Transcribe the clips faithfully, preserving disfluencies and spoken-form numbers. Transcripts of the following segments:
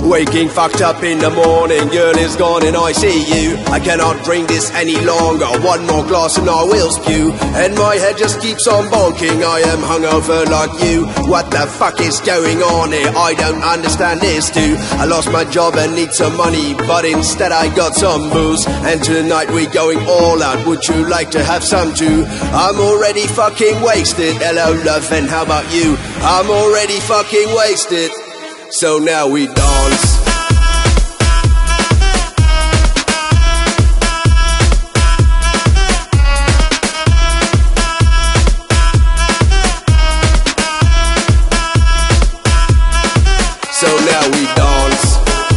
Waking fucked up in the morning, girl is gone and I see you. I cannot drink this any longer, one more glass and I will spew. And my head just keeps on bonking, I am hungover like you. What the fuck is going on here? I don't understand this too. I lost my job and need some money, but instead I got some booze. And tonight we going all out, would you like to have some too? I'm already fucking wasted, hello love, and how about you? I'm already fucking wasted, so now we dance. So now we dance.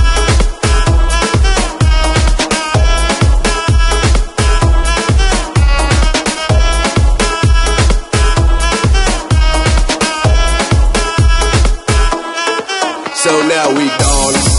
So now we dance.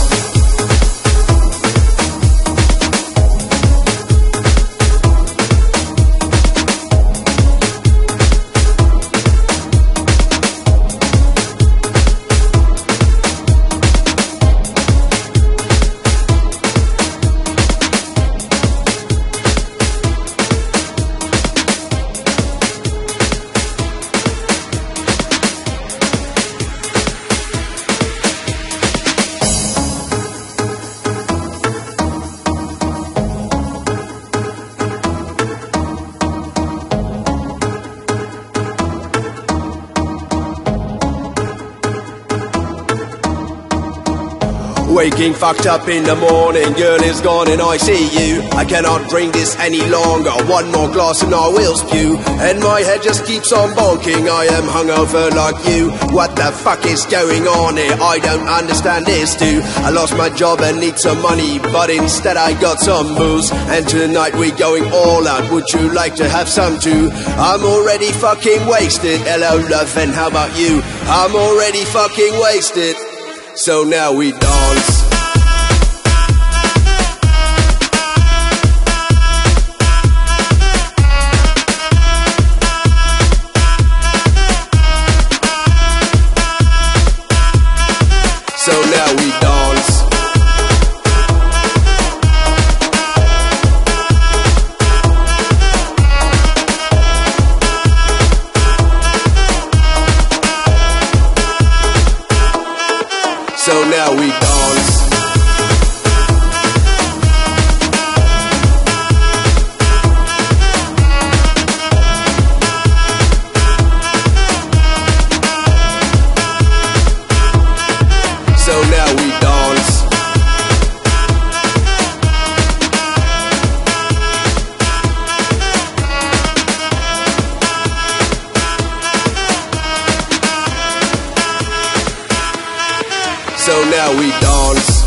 Waking fucked up in the morning, girl is gone and I see you. I cannot drink this any longer, one more glass and I will spew. And my head just keeps on bonking, I am hungover like you. What the fuck is going on here? I don't understand this too. I lost my job and need some money, but instead I got some booze. And tonight we going all out, would you like to have some too? I'm already fucking wasted, hello love, and how about you? I'm already fucking wasted, so now we dance. So now we dance. So now we dance. So now we dance. So now we dance.